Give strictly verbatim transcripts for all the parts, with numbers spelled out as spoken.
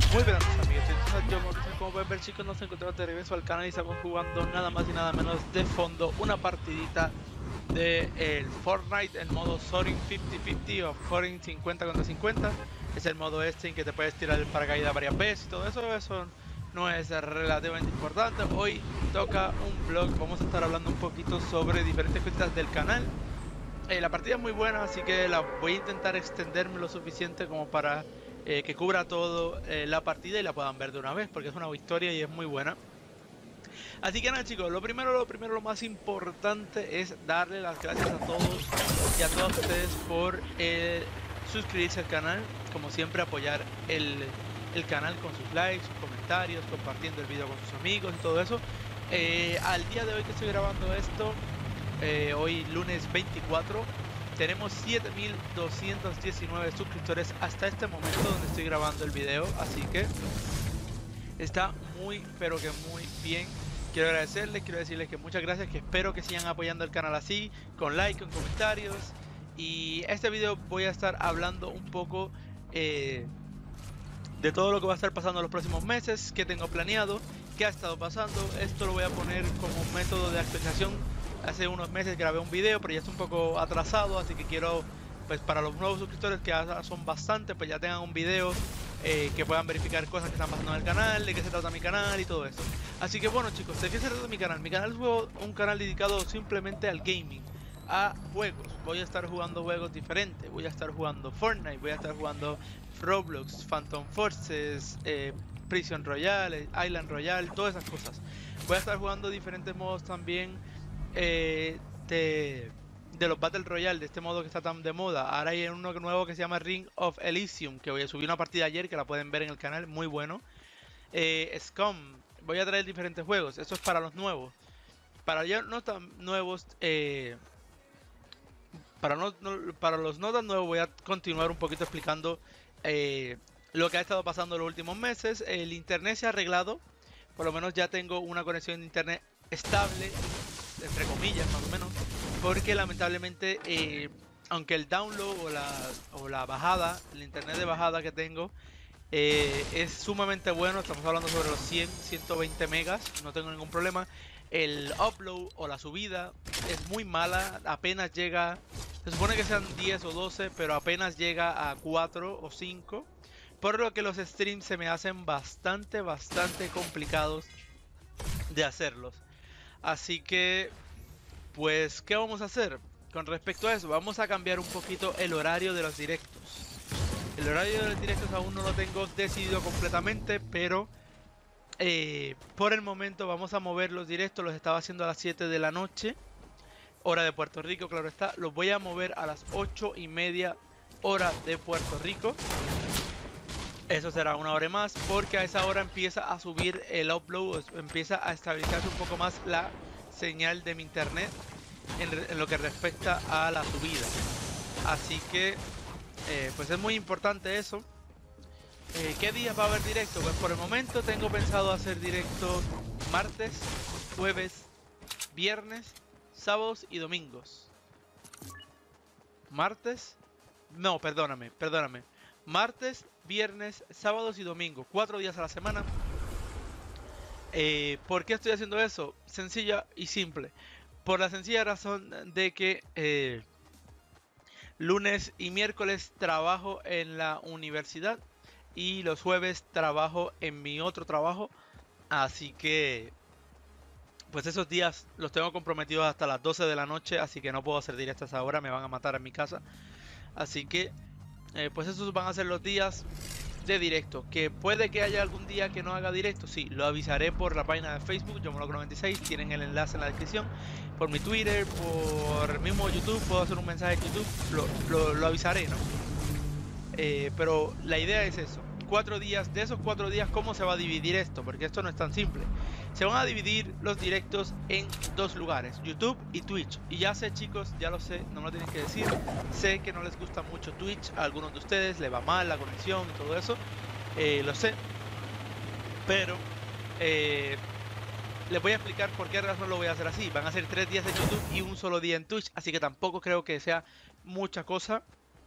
Muy buenas amigos, entonces yo como pueden ver chicos nos encontramos de regreso al canal y estamos jugando nada más y nada menos de fondo una partidita de el Fortnite en modo Soaring cincuenta cincuenta o Soaring cincuenta contra cincuenta. Es el modo este en que te puedes tirar el paracaídas varias veces y todo eso, eso no es relativamente importante. Hoy toca un vlog, vamos a estar hablando un poquito sobre diferentes cositas del canal. Eh, la partida es muy buena, así que la voy a intentar extenderme lo suficiente como para eh, que cubra todo eh, la partida y la puedan ver de una vez, porque es una historia y es muy buena. Así que nada chicos, lo primero, lo primero, lo más importante es darle las gracias a todos y a todas ustedes por eh, suscribirse al canal, como siempre apoyar el, el canal con sus likes, sus comentarios, compartiendo el video con sus amigos y todo eso. Eh, al día de hoy que estoy grabando esto, eh, hoy lunes veinticuatro, tenemos siete mil doscientos diecinueve suscriptores hasta este momento donde estoy grabando el video, así que está muy pero que muy bien. Quiero agradecerles, quiero decirles que muchas gracias, que espero que sigan apoyando el canal así, con like, con comentarios. Y este video voy a estar hablando un poco eh, de todo lo que va a estar pasando en los próximos meses, qué tengo planeado, qué ha estado pasando. Esto lo voy a poner como método de actualización. Hace unos meses grabé un video, pero ya está un poco atrasado, así que quiero, pues para los nuevos suscriptores, que ahora son bastante, pues ya tengan un video eh, que puedan verificar cosas que están pasando en el canal, de qué se trata mi canal y todo eso. Así que bueno chicos, ¿de qué se trata mi canal? Mi canal es un canal dedicado simplemente al gaming, a juegos. Voy a estar jugando juegos diferentes, voy a estar jugando Fortnite, voy a estar jugando Roblox, Phantom Forces, eh, Prison Royale, Island Royale, todas esas cosas. Voy a estar jugando diferentes modos también eh, de, de los Battle Royale, de este modo que está tan de moda. Ahora hay uno nuevo que se llama Ring of Elysium, que voy a subir una partida ayer que la pueden ver en el canal, muy bueno. Eh, Scum, voy a traer diferentes juegos, eso es para los nuevos. Para ya no tan nuevos, eh, para, no, no, para los no tan nuevos voy a continuar un poquito explicando eh, lo que ha estado pasando en los últimos meses. El internet se ha arreglado, por lo menos ya tengo una conexión de internet estable, entre comillas más o menos, porque lamentablemente eh, aunque el download o la, o la bajada, el internet de bajada que tengo eh, es sumamente bueno, estamos hablando sobre los cien, ciento veinte megas, no tengo ningún problema. El upload o la subida es muy mala, apenas llega, se supone que sean diez o doce, pero apenas llega a cuatro o cinco, por lo que los streams se me hacen bastante, bastante complicados de hacerlos. Así que, pues, ¿qué vamos a hacer? Con respecto a eso, vamos a cambiar un poquito el horario de los directos. El horario de los directos aún no lo tengo decidido completamente, pero eh, por el momento vamos a mover los directos. Los estaba haciendo a las siete de la noche, hora de Puerto Rico, claro está. Los voy a mover a las ocho y media, hora de Puerto Rico. Eso será una hora más, porque a esa hora empieza a subir el upload, empieza a estabilizarse un poco más la señal de mi internet en, en lo que respecta a la subida. Así que eh, pues es muy importante eso. Eh, ¿Qué días va a haber directo? Pues por el momento tengo pensado hacer directos martes, jueves, viernes, sábados y domingos. Martes, no, perdóname, perdóname. Martes, viernes, sábados y domingos, cuatro días a la semana. Eh, ¿Por qué estoy haciendo eso? Sencilla y simple. Por la sencilla razón de que eh, lunes y miércoles trabajo en la universidad y los jueves trabajo en mi otro trabajo. Así que pues esos días los tengo comprometidos hasta las doce de la noche, así que no puedo hacer directas ahora, me van a matar en mi casa. Así que Eh, pues esos van a ser los días de directo. Que puede que haya algún día que no haga directo, sí, lo avisaré por la página de Facebook, Yomoloco noventa y seis, tienen el enlace en la descripción. Por mi Twitter, por el mismo YouTube, puedo hacer un mensaje en YouTube, lo, lo, lo avisaré, ¿no? Eh, pero la idea es eso. Cuatro días, de esos cuatro días, ¿cómo se va a dividir esto? Porque esto no es tan simple. Se van a dividir los directos en dos lugares, YouTube y Twitch. Y ya sé chicos, ya lo sé, no me lo tienen que decir. Sé que no les gusta mucho Twitch, a algunos de ustedes le va mal la conexión y todo eso. Eh, lo sé. Pero eh, les voy a explicar por qué razón lo voy a hacer así. Van a ser tres días en YouTube y un solo día en Twitch. Así que tampoco creo que sea mucha cosa.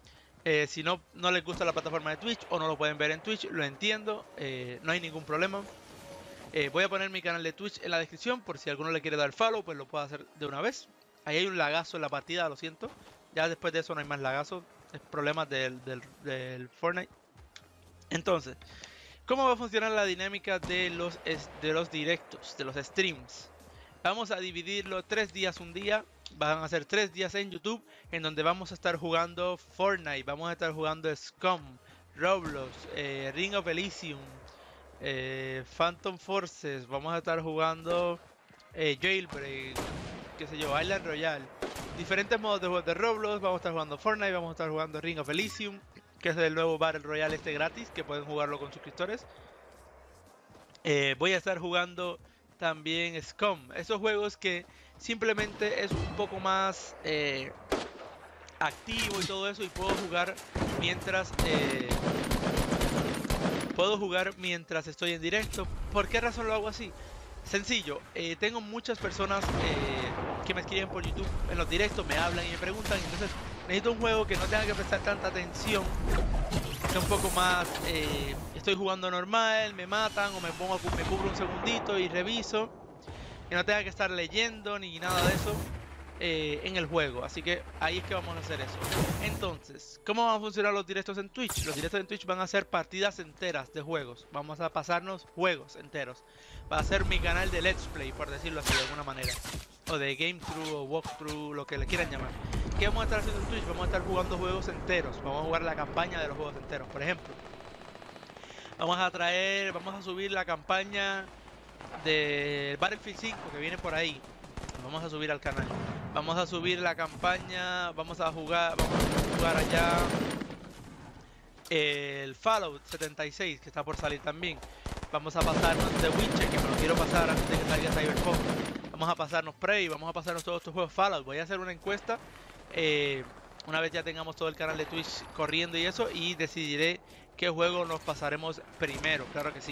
Eh, si no, no les gusta la plataforma de Twitch o no lo pueden ver en Twitch, lo entiendo, eh, no hay ningún problema. Eh, voy a poner mi canal de Twitch en la descripción por si alguno le quiere dar follow, pues lo puedo hacer de una vez. Ahí hay un lagazo en la partida, lo siento. Ya después de eso no hay más lagazo, es problemas del, del, del Fortnite. Entonces, ¿cómo va a funcionar la dinámica de los, de los directos, de los streams? Vamos a dividirlo tres días, un día. Van a ser tres días en YouTube, en donde vamos a estar jugando Fortnite, vamos a estar jugando Scum, Roblox, eh, Ring of Elysium, eh, Phantom Forces, vamos a estar jugando eh, Jailbreak, qué sé yo, Island Royale. Diferentes modos de juego de Roblox, vamos a estar jugando Fortnite, vamos a estar jugando Ring of Elysium, que es el nuevo Battle Royale este gratis, que pueden jugarlo con suscriptores. Eh, voy a estar jugando también Scum, esos juegos que simplemente es un poco más eh, activo y todo eso, y puedo jugar mientras eh, puedo jugar mientras estoy en directo. ¿Por qué razón lo hago así? Sencillo, eh, tengo muchas personas eh, que me escriben por YouTube en los directos, me hablan y me preguntan, entonces necesito un juego que no tenga que prestar tanta atención, que un poco más eh, estoy jugando normal, me matan o me pongo me cubro un segundito y reviso, que no tenga que estar leyendo ni nada de eso eh, en el juego. Así que ahí es que vamos a hacer eso. Entonces, ¿cómo van a funcionar los directos en Twitch? Los directos en Twitch van a ser partidas enteras de juegos. Vamos a pasarnos juegos enteros. Va a ser mi canal de Let's Play, por decirlo así de alguna manera, o de Game Through o Walkthrough, lo que le quieran llamar. ¿Qué vamos a estar haciendo en Twitch? Vamos a estar jugando juegos enteros. Vamos a jugar la campaña de los juegos enteros. Por ejemplo, vamos a traer, vamos a subir la campaña de Battlefield cinco que viene por ahí. Vamos a subir al canal. Vamos a subir la campaña. Vamos a jugar. Vamos a jugar allá el Fallout setenta y seis, que está por salir también. Vamos a pasarnos The Witcher, que me lo quiero pasar antes de que salga Cyberpunk. Vamos a pasarnos Prey. Vamos a pasarnos todos estos juegos Fallout. Voy a hacer una encuesta eh, una vez ya tengamos todo el canal de Twitch corriendo y eso, y decidiré qué juego nos pasaremos primero. Claro que sí.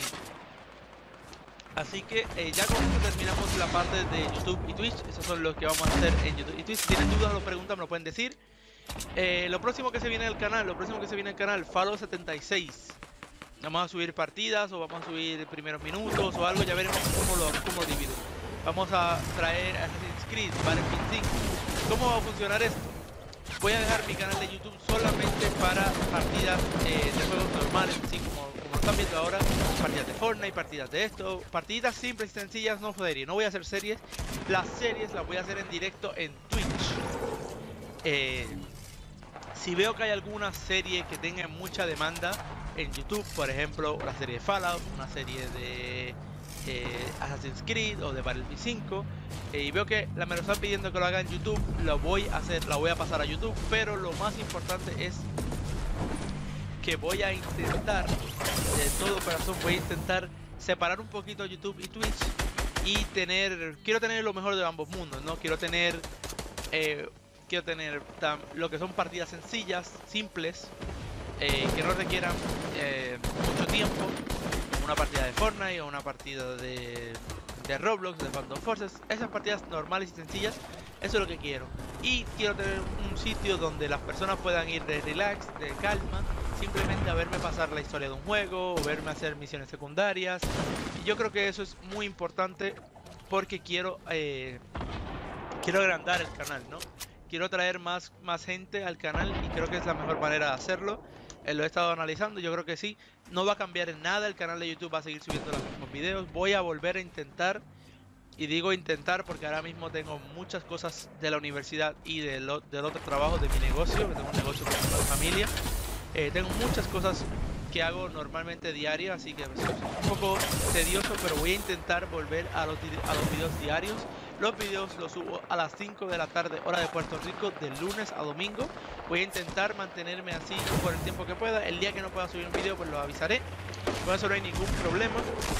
Así que eh, ya con esto terminamos la parte de YouTube y Twitch. Esos son los que vamos a hacer en YouTube y Twitch. Si tienen dudas o preguntas me lo pueden decir. Eh, lo próximo que se viene al canal, lo próximo que se viene al canal, Fallout setenta y seis. Vamos a subir partidas o vamos a subir primeros minutos o algo, ya veremos cómo lo, cómo lo divido. Vamos a traer Assassin's Creed, Battlefield cinco. ¿Cómo va a funcionar esto? Voy a dejar mi canal de YouTube solamente para partidas eh, de juegos normales, así como están viendo ahora, partidas de Fortnite, partidas de esto, partidas simples y sencillas, no series. No voy a hacer series. Las series las voy a hacer en directo en Twitch. Eh, si veo que hay alguna serie que tenga mucha demanda en YouTube, por ejemplo, la serie de Fallout, una serie de eh, Assassin's Creed o de Battlefield cinco, eh, y veo que la me lo están pidiendo que lo haga en YouTube, lo voy a hacer, la voy a pasar a YouTube. Pero lo más importante es que voy a intentar, de todo corazón, voy a intentar separar un poquito YouTube y Twitch y tener, quiero tener lo mejor de ambos mundos, ¿no? Quiero tener, eh, quiero tener tam, lo que son partidas sencillas, simples, eh, que no requieran eh, mucho tiempo, una partida de Fortnite o una partida de, de Roblox, de Phantom Forces, esas partidas normales y sencillas. Eso es lo que quiero. Y quiero tener un sitio donde las personas puedan ir de relax, de calma, simplemente a verme pasar la historia de un juego o verme hacer misiones secundarias. Y yo creo que eso es muy importante porque quiero eh, quiero agrandar el canal, ¿no? Quiero traer más, más gente al canal y creo que es la mejor manera de hacerlo. Eh, lo he estado analizando, yo creo que sí. No va a cambiar en nada, el canal de YouTube va a seguir subiendo los mismos videos. Voy a volver a intentar. Y digo intentar porque ahora mismo tengo muchas cosas de la universidad y del, del otro trabajo, de mi negocio, que tengo un negocio con mi familia. Eh, tengo muchas cosas que hago normalmente diarias, así que es un poco tedioso, pero voy a intentar volver a los, a los videos diarios. Los videos los subo a las cinco de la tarde, hora de Puerto Rico, de lunes a domingo. Voy a intentar mantenerme así por el tiempo que pueda. El día que no pueda subir un video, pues lo avisaré. Por eso no hay ningún problema.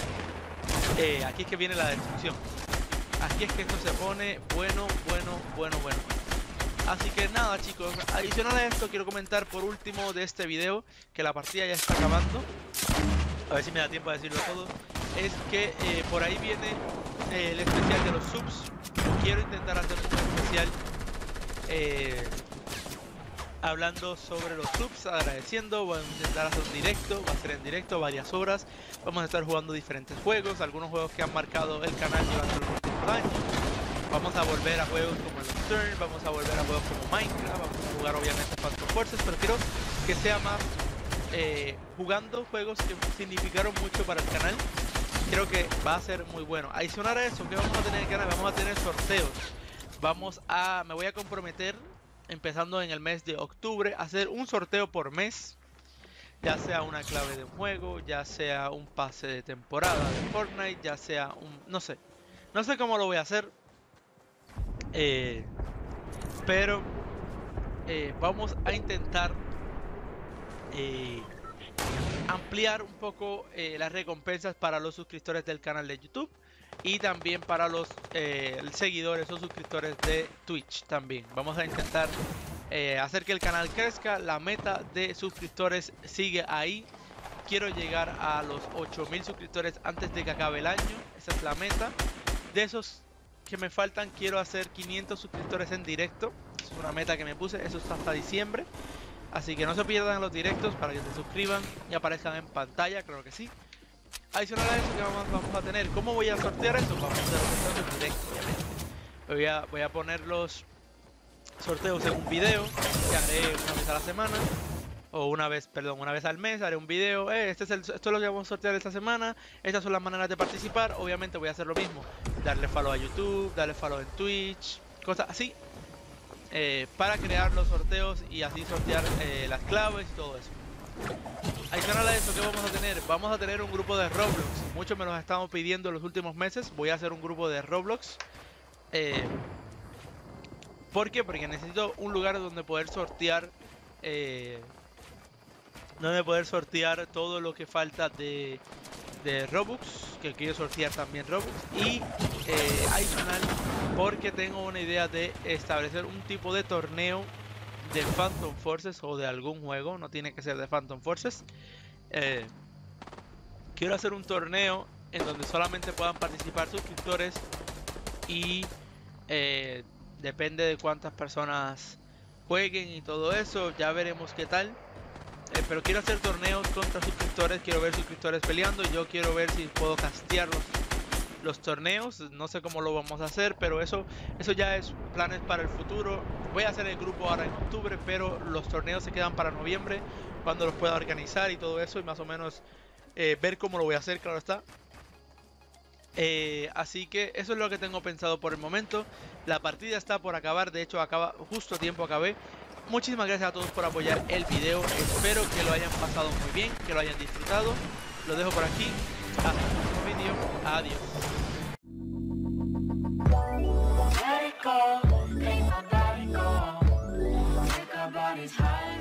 Eh, aquí es que viene la descripción. Aquí es que esto se pone bueno, bueno, bueno, bueno. Así que nada, chicos, adicional a esto quiero comentar por último de este video, que la partida ya está acabando. A ver si me da tiempo de decirlo todo. Es que eh, por ahí viene eh, el especial de los subs. Quiero intentar hacer un especial eh, hablando sobre los subs, agradeciendo. Voy a intentar hacer un directo, va a ser en directo varias horas. Vamos a estar jugando diferentes juegos, algunos juegos que han marcado el canal durante los últimos años. Vamos a volver a juegos como el Stern, vamos a volver a juegos como Minecraft, vamos a jugar obviamente Phantom Forces, pero quiero que sea más eh, jugando juegos que significaron mucho para el canal. Creo que va a ser muy bueno. Adicional a eso, ¿qué vamos a tener en el canal? Vamos a tener sorteos. Vamos a, me voy a comprometer, empezando en el mes de octubre, a hacer un sorteo por mes. Ya sea una clave de un juego, ya sea un pase de temporada de Fortnite, ya sea un... no sé. No sé cómo lo voy a hacer. Eh, pero eh, vamos a intentar eh, ampliar un poco eh, las recompensas para los suscriptores del canal de YouTube y también para los eh, seguidores o suscriptores de Twitch también. Vamos a intentar eh, hacer que el canal crezca. La meta de suscriptores sigue ahí. Quiero llegar a los ocho mil suscriptores antes de que acabe el año. Esa es la meta. De esos que me faltan, quiero hacer quinientos suscriptores en directo. Es una meta que me puse. Eso está hasta diciembre. Así que no se pierdan los directos para que se suscriban y aparezcan en pantalla, creo que sí. Adicional a eso, que vamos, vamos a tener. ¿Cómo voy a sortear eso? Vamos a hacer los sorteos en directo, obviamente. Voy a, voy a poner los sorteos en un video que haré una vez a la semana. O una vez, perdón, una vez al mes haré un video. Eh, este es el, esto es lo que vamos a sortear esta semana. Estas son las maneras de participar. Obviamente voy a hacer lo mismo. Darle follow a YouTube, darle follow en Twitch, cosas así. Eh, para crear los sorteos y así sortear eh, las claves y todo eso. Adicional a eso, ¿qué vamos a tener? Vamos a tener un grupo de Roblox. Muchos me los estamos pidiendo en los últimos meses. Voy a hacer un grupo de Roblox. Eh, ¿Por qué? Porque necesito un lugar donde poder sortear eh, donde poder sortear todo lo que falta de, de Robux, que quiero sortear también Robux. Y eh, adicional, porque tengo una idea de establecer un tipo de torneo de Phantom Forces o de algún juego, no tiene que ser de Phantom Forces. Eh, quiero hacer un torneo en donde solamente puedan participar suscriptores y eh, depende de cuántas personas jueguen y todo eso, ya veremos qué tal. Eh, pero quiero hacer torneos contra suscriptores, quiero ver suscriptores peleando y yo quiero ver si puedo castear los, los torneos. No sé cómo lo vamos a hacer, pero eso, eso ya es planes para el futuro. Voy a hacer el grupo ahora en octubre, pero los torneos se quedan para noviembre, cuando los pueda organizar y todo eso, y más o menos eh, ver cómo lo voy a hacer, claro está. Eh, así que eso es lo que tengo pensado por el momento. La partida está por acabar, de hecho acaba justo a tiempo acabé. Muchísimas gracias a todos por apoyar el video. Espero que lo hayan pasado muy bien, que lo hayan disfrutado. Lo dejo por aquí. Hasta el próximo vídeo. Adiós.